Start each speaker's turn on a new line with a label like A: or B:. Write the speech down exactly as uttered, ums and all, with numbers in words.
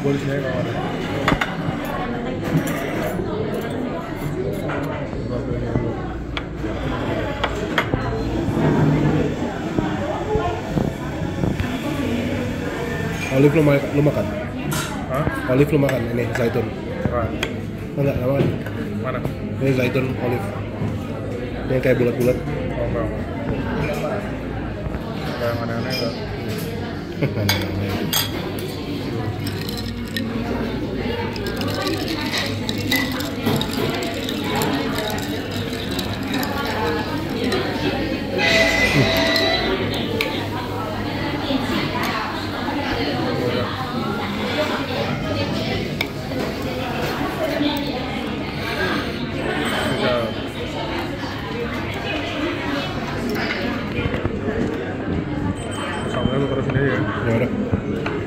A: Jumbo di sini kalau ada.
B: Olive lu, ma- lu makan?
A: Hah?
B: Olive lu makan? Ini zaitun?
A: Nah,
B: Enggak, enggak makan.
A: mana?
B: Ini zaitun olive. Ini yang kayak bulat-bulat.
A: Oh enggak. Enggak yang aneh-aneh enggak. Sampai lu terus sendiri ya.
B: Ya udah.